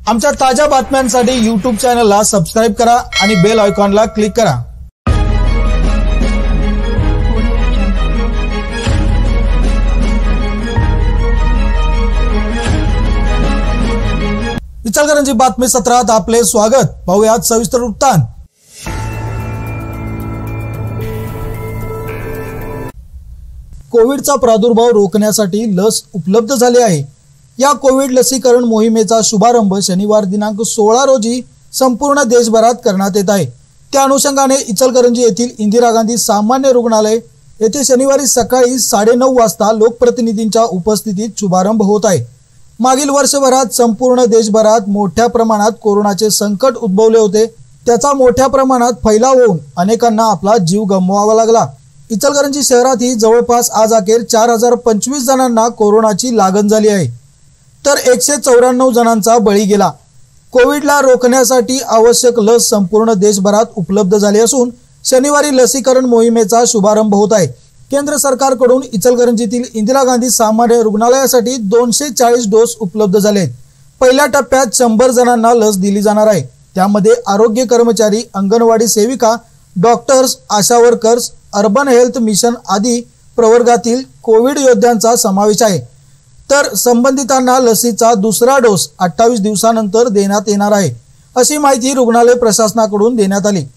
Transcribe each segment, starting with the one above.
आमच्या ताज्या बातम्यांसाठी YouTube चॅनलला सबस्क्राइब करा आणि बेल आयकॉनला क्लिक करा। इचलकरंजी बातमी सत्रात आपले स्वागत। पाहूयात सविस्तर वृत्तांत। कोविडचा प्रादुर्भाव रोखण्यासाठी लस उपलब्ध झाली आहे। या कोविड लसीकरण मोहिमेचा शुभारंभ शनिवार दिनांक 16 रोजी संपूर्ण देशभरात करण्यात येत आहे। त्या अनुषंगाने इचलकरंजी येथील इंदिरा गांधी सामान्य रुग्णालय येथे शनिवारी सकाळी 9:30 वाजता लोकप्रतिनिधींच्या उपस्थितीत शुभारंभ होत आहे। मागील वर्षभरात संपूर्ण देशभरात मोठ्या प्रमाणात कोरोनाचे संकट उद्भवले होते। त्याचा मोठ्या प्रमाणात फैलाव होऊन अनेकांना आपला जीव गमवावा लागला। इचलकरंजी शहरातही जवळपास आज अखेर 4025 जणांना कोरोनाची लागण झाली आहे, तर 194 जणांचा बळी गेला। कोविडला रोखण्यासाठी आवश्यक लस संपूर्ण देशभरात उपलब्ध झाली असून शनिवारी लसीकरण मोहिमेचा शुभारंभ होत आहे। केंद्र सरकारकडून इचलकरंजीतील इंदिरा गांधी सामान्य रुग्णालयासाठी 240 डोस उपलब्ध झाले। पहिल्या टप्प्यात 100 जणांना लस दिली जाणार आहे। त्यामध्ये आरोग्य कर्मचारी, अंगणवाडी सेविका, doctors, ASHA workers, urban health mission आदी प्रवर्गातील कोविड योद्ध्यांचा समावेश आहे। तर संबंधितांना लसीचा दुसरा डोस 28 दिवसानंतर देण्यात येणार आहे, अशी माहिती रुग्णालय प्रशासनाकडून देण्यात आली।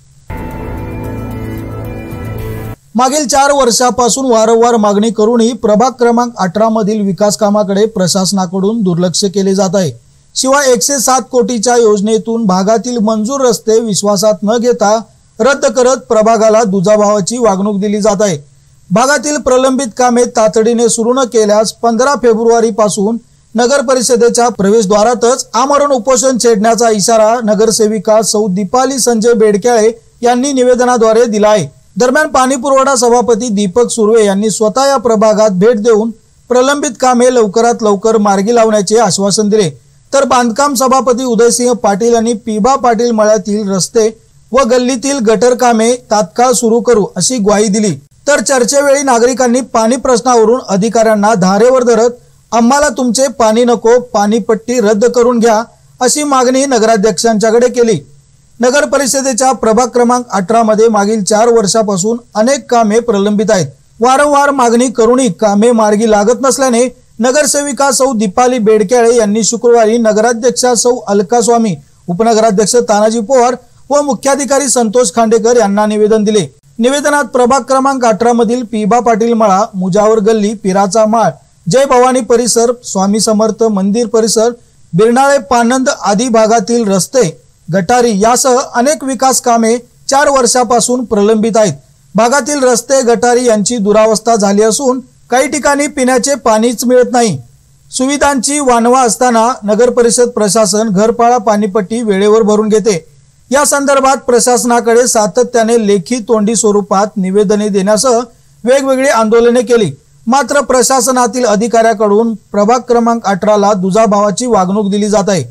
मागील 4 वर्षापासून वारंवार मागणी करूनही प्रभाग क्रमांक 18 मधील विकास कामाकडे प्रशासनाकडून दुर्लक्ष केले जात आहे। शिवाय 107 कोटीच्या योजनेतून भागातील मंजूर रस्ते विश्वासात न घेता रद्द करत प्रभागाला दुजाभावाची वागणूक दिली जात आहे। भागातील प्रलंबित कामे तातडीने सुरू न केल्यास 15 फेब्रुवारी पासून नगर परिषदेच्या प्रवेशद्वारातच आमरण उपोषण छेडण्याचा इशारा नगरसेविका सौ दीपाली संजय बेडक्याळे यांनी निवेदनाद्वारे दिला आहे। दरम्यान पाणी पुरवठा सभापती दीपक सुर्वे यांनी स्वतः या प्रभागात भेट देऊन प्रलंबित कामे लवकरात लवकर मार्गी लावण्याचे आश्वासन दिले। तर बांधकाम सभापती उदयसिंह पाटील यांनी पीबा पाटील मळ्यातील रस्ते व गल्लीतील गटर कामे तात्काळ सुरू करू अशी ग्वाही दिली। तर चर्चेवेळी नागरिकांनी पाणी प्रश्नावरून अधिकाऱ्यांना धारेवर धरत आम्हाला तुमचे पाणी नको, पाणीपट्टी रद्द करून घ्या अशी मागणी नगराध्यक्षांच्याकडे केली। नगर परिषदेच्या प्रभाग क्रमांक 18 मध्ये मागील 4 वर्षापासून अनेक कामे प्रलंबित आहेत। वारंवार मागणी करूनही कामे मार्गी लागत नसल्याने नगरसेविका सौ दीपाली बेडक्याळे यांनी शुक्रवारी नगराध्यक्षा सौ अलका स्वामी, उपनगराध्यक्ष तानाजी पवार व मुख्याधिकारी संतोष खांडेकर यांना निवेदन दिले। निवेदनात प्रभाग क्रमांक 18 मधील पीबा पाटील मळा, मुजावर गल्ली, पिराचा माळ, जय भवानी परिसर, स्वामी समर्थ मंदिर परिसर, बिरनाळे पानंद आदी भागातील रस्ते, गटारी यासह अनेक विकास कामे 4 वर्षापासून प्रलंबित आहेत। भागातील रस्ते, गटारी यांची दुरावस्था झाली असून काही ठिकाणी पिण्याचे पाणीच मिळत नाही। सुविधांची वानवा असताना नगर परिषद प्रशासन घरपाळा पाणीपट्टी वेळेवर भरून घेते। या संदर्भात प्रशासनाकडे सातत्याने लेखी तोंडी स्वरूपात निवेदने देण्यासह वेगवेगळी आंदोलने केली, मात्र प्रशासनातील अधिकाऱ्याकडून प्रभाग क्रमांक 18 ला दुजाभावाची वागणूक दिली जात आहे।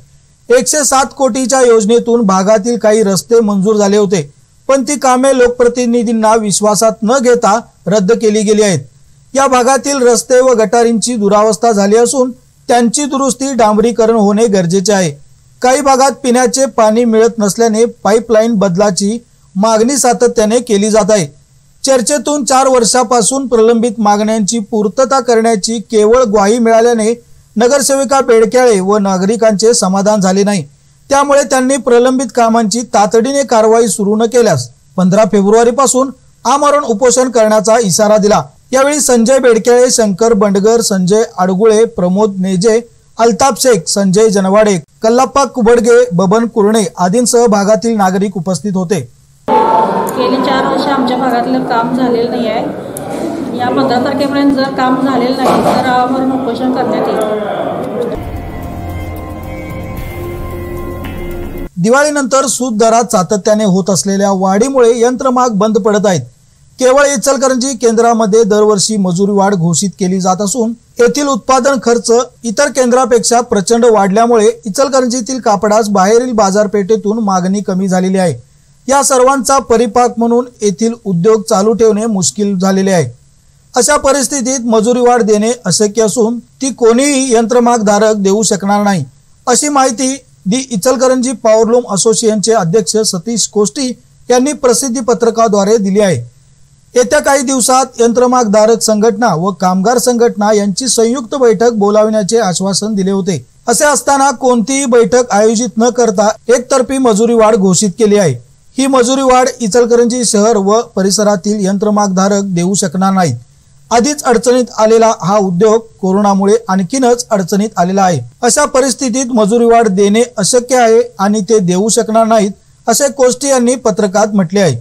107 कोटीच्या योजनेतून भागातील काही रस्ते मंजूर झाले होते, पण ती कामे लोकप्रतिनिधींना विश्वासात न घेता रद्द केली गेली आहेत। या भागातील रस्ते व गटारींची दुरावस्था झाली असून त्यांची दुरुस्ती, डांबरीकरण होणे गरजेचे आहे। काही भागात पिण्याचे पाणी मिळत नसल्याने पाईपलाईन बदलाची मागणी सातत्याने केली जात आहे। चर्चेतून 4 वर्षापासून प्रलंबित मागण्यांची पूर्तता करण्याची केवळ ग्वाही मिळाल्याने नगरसेविका बेडक्याळे व नागरिकांचे समाधान झाले नाही। त्यामुळे त्यांनी प्रलंबित कामांची तातडीने कारवाई सुरू न केल्यास 15 फेब्रुवारी पासून आमरण उपोषण करण्याचा इशारा दिला। यावेळी संजय बेडक्याळे, शंकर बंडगर, संजय अडगुळे, प्रमोद नेजे, अल्ताफ शेख, संजय जनवाडे, कल्लाप्पा कुबडगे, बबन कुरणे आदींसह भागातील नागरिक उपस्थित होते। गेली 4 वर्ष आमच्या भागातलं काम झालेलं नाही आहे। या 15 तारखेपर्यंत जर काम झालेलं नाही तर आमरण उपोषण करण्यात येईल। दिवाळीनंतर सूत दरात सातत्याने होत असलेल्या वाढीमुळे यंत्रमाग बंद पडत आहेत। केवळ इचलकरंजी केंद्रामध्ये दरवर्षी मजुरी वाढ घोषित केली जात असून येथील उत्पादन खर्च इतर केंद्रापेक्षा प्रचंड वाढल्यामुळे इचलकरंजीतील कापडास बाहेरील बाजारपेठेतून मागणी कमी झालेली आहे। या सर्वांचा परिपाक म्हणून येथील उद्योग चालू ठेवणे मुश्किल झालेले आहे। अशा परिस्थितीत मजुरी वाढ देणे अशक्य असून ती कोणीही यंत्रमाग धारक देऊ शकणार नाही, अशी माहिती दि इचलकरंजी पॉवरलूम असोसिएशनचे अध्यक्ष सतीश कोष्टी यांनी प्रसिद्धी पत्रकाद्वारे दिली आहे। येत्या काही दिवसात यंत्रमागधारक संघटना व कामगार संघटना यांची संयुक्त बैठक बोलावण्याचे आश्वासन दिले होते। असे असताना कोणतीही बैठक आयोजित न करता एकतर्फी मजुरी वाढ घोषित केली आहे। ही मजुरी वाढ इचलकरंजी शहर व परिसरातील यंत्रमागधारक देऊ शकणार नाहीत। आधीच अडचणीत आलेला हा उद्योग कोरोनामुळे आणखीनच अडचणीत आलेला आहे। अशा परिस्थितीत मजुरी वाढ देणे अशक्य आहे आणि ते देऊ शकणार नाहीत असे कोष्टी यांनी पत्रकात म्हटले आहे।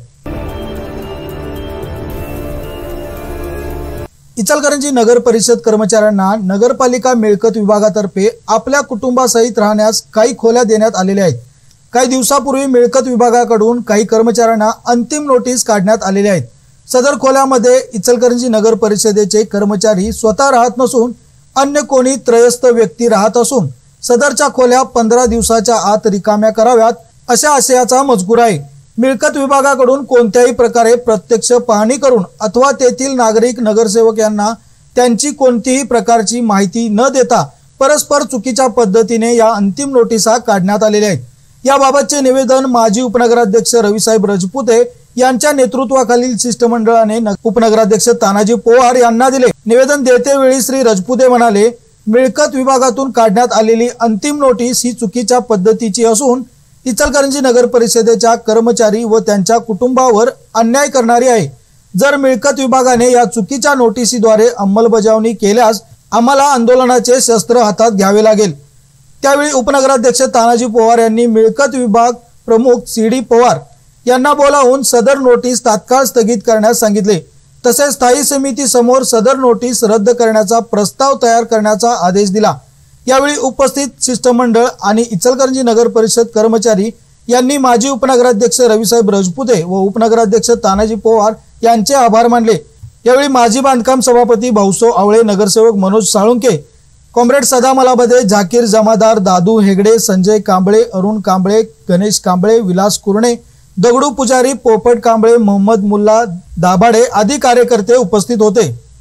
इचलकरंजी नगर परिषद कर्मचाऱ्यांना नगरपालिका मिळकत विभागातर्फे आपल्या कुटुंबासहित राहण्यास काही खोल्या देण्यात आलेल्या आहेत। काही दिवसापूर्वी मिळकत विभागाकडून काही कर्मचाऱ्यांना अंतिम नोटीस काढण्यात आलेल्या आहेत। सदर खोल्यामध्ये इचलकरंजी नगर परिषदेचे कर्मचारी स्वतः राहत नसून अन्य कोणी त्रयस्थ व्यक्ती राहत असून सदरच्या खोल्या 15 दिवसाच्या आत रिकाम्या कराव्यात अशा आशयाचा मजकूर आहे। मिळकत विभागाकडून कोणत्याही प्रकारे प्रत्यक्ष पाहणी करून अथवा तेथील नागरिक नगरसेवक यांना त्यांची कोणतीही प्रकारची माहिती न देता परस्पर चुकीच्या पद्धतीने या अंतिम नोटिसा काढण्यात आलेल्या आहेत। याबाबतचे निवेदन माजी उपनगराध्यक्ष रविसाहेब राजपुते यांच्या नेतृत्वाखालील शिष्टमंडळाने उपनगराध्यक्ष तानाजी पोवार यांना दिले। निवेदन देतेवेळी श्री राजपुते म्हणाले, मिळकत विभागातून काढण्यात आलेली अंतिम नोटीस ही चुकीच्या पद्धतीची असून इचलकरंजी नगर परिषदेच्या कर्मचारी व त्यांच्या कुटुंबावर अन्याय करणारी आहे। जर मिळकत विभागाने या चुकीच्या नोटिसीद्वारे अंमलबजावणी केल्यास आम्हाला आंदोलनाचे शस्त्र हातात घ्यावे लागेल। त्यावेळी उपनगराध्यक्ष तानाजी पोवार यांनी मिळकत विभाग प्रमुख CD पवार यांना बोलावून सदर नोटीस तात्काळ स्थगित करण्यास सांगितले। तसेच स्थायी समिती समोर सदर नोटीस रद्द करण्याचा प्रस्ताव तयार करण्याचा आदेश दिला। यावेळी उपस्थित शिष्टमंडळ आणि इचलकरंजी नगर परिषद कर्मचारी यांनी माजी उपनगराध्यक्ष रविसाहेब राजपुते व उपनगराध्यक्ष तानाजी पोवार यांचे आभार मानले। यावेळी माजी बांधकाम सभापती भाऊसो आवळे, नगरसेवक मनोज साळुंके, कॉम्रेड सदा मलाबदे, झाकीर जमादार, दादू हेगडे, संजय कांबळे, अरुण कांबळे, गणेश कांबळे, विलास कुरणे, दगडू पुजारी, पोपट कांबळे, मोहम्मद मुल्ला दाभाडे आदी कार्यकर्ते उपस्थित होते।